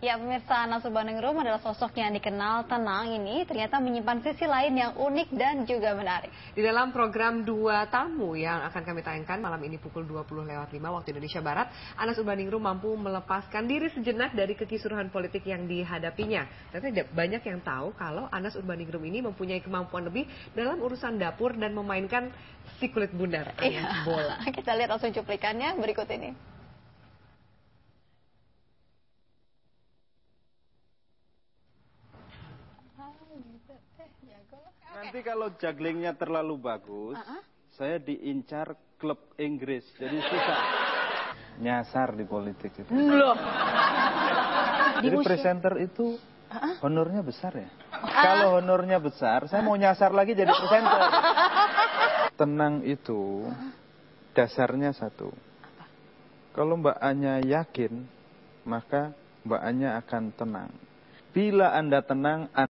Ya, pemirsa, Anas Urbaningrum adalah sosok yang dikenal tenang ini ternyata menyimpan sisi lain yang unik dan juga menarik. Di dalam program Dua Tamu yang akan kami tayangkan malam ini pukul 20.05 waktu Indonesia Barat, Anas Urbaningrum mampu melepaskan diri sejenak dari kekisruhan politik yang dihadapinya. Ternyata banyak yang tahu kalau Anas Urbaningrum ini mempunyai kemampuan lebih dalam urusan dapur dan memainkan si kulit bundar alias bola. Kita lihat langsung cuplikannya berikut ini. Nanti kalau jugglingnya terlalu bagus, saya diincar klub Inggris, jadi susah. Nyasar di politik itu. Loh. Jadi presenter itu honornya besar ya? Kalau honornya besar, saya mau nyasar lagi jadi presenter. Tenang itu dasarnya satu. Kalau Mbak Anya yakin, maka Mbak Anya akan tenang. Bila Anda tenang,